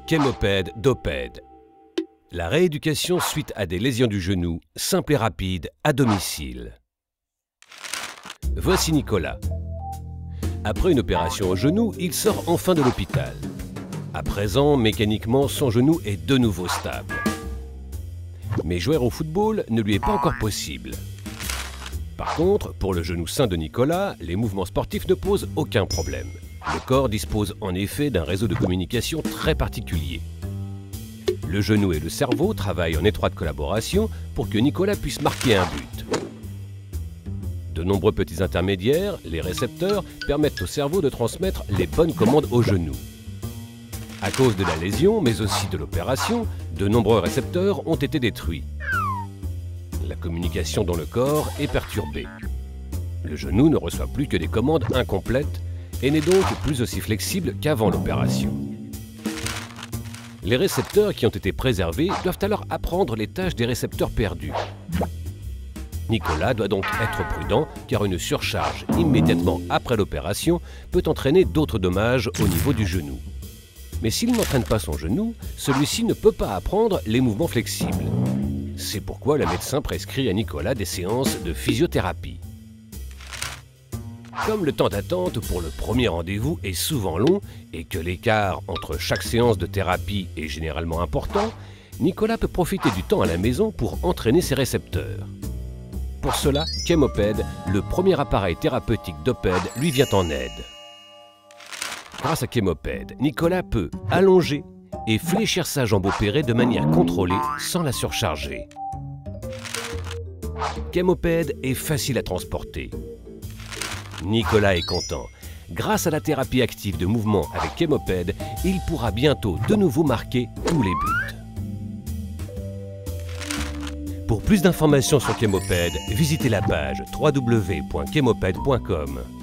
Kémopède d'Opède. La rééducation suite à des lésions du genou, simple et rapide, à domicile. Voici Nicolas. Après une opération au genou, il sort enfin de l'hôpital. À présent, mécaniquement, son genou est de nouveau stable. Mais jouer au football ne lui est pas encore possible. Par contre, pour le genou sain de Nicolas, les mouvements sportifs ne posent aucun problème. Le corps dispose en effet d'un réseau de communication très particulier. Le genou et le cerveau travaillent en étroite collaboration pour que Nicolas puisse marquer un but. De nombreux petits intermédiaires, les récepteurs, permettent au cerveau de transmettre les bonnes commandes au genou. À cause de la lésion, mais aussi de l'opération, de nombreux récepteurs ont été détruits. La communication dans le corps est perturbée. Le genou ne reçoit plus que des commandes incomplètes et n'est donc plus aussi flexible qu'avant l'opération. Les récepteurs qui ont été préservés doivent alors apprendre les tâches des récepteurs perdus. Nicolas doit donc être prudent car une surcharge immédiatement après l'opération peut entraîner d'autres dommages au niveau du genou. Mais s'il n'entraîne pas son genou, celui-ci ne peut pas apprendre les mouvements flexibles. C'est pourquoi le médecin prescrit à Nicolas des séances de physiothérapie. Comme le temps d'attente pour le premier rendez-vous est souvent long et que l'écart entre chaque séance de thérapie est généralement important, Nicolas peut profiter du temps à la maison pour entraîner ses récepteurs. Pour cela, Kémopède, le premier appareil thérapeutique d'Opède, lui vient en aide. Grâce à Kémopède, Nicolas peut allonger et fléchir sa jambe opérée de manière contrôlée sans la surcharger. Kémopède est facile à transporter. Nicolas est content. Grâce à la thérapie active de mouvement avec Kémopède, il pourra bientôt de nouveau marquer tous les buts. Pour plus d'informations sur Kémopède, visitez la page www.kémopède.com.